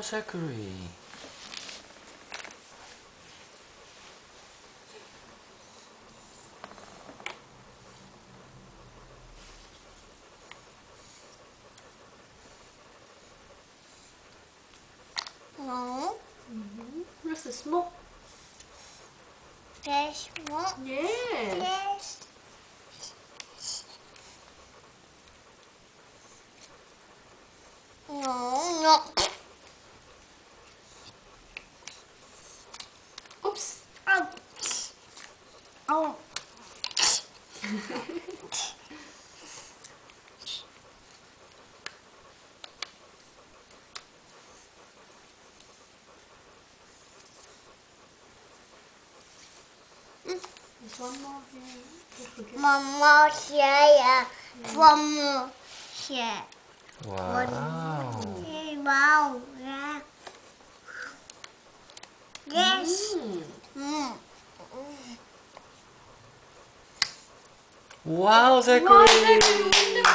Zachary. No. Where's the smoke? There's smoke. Yes. Yes. No. Oops. Ouch. Oh. There's one more here. Don't forget. One more here, yeah. One more here. Wow. Wow, yeah. Yes. Wow, Zachary. Wow, Zachary, wonderful.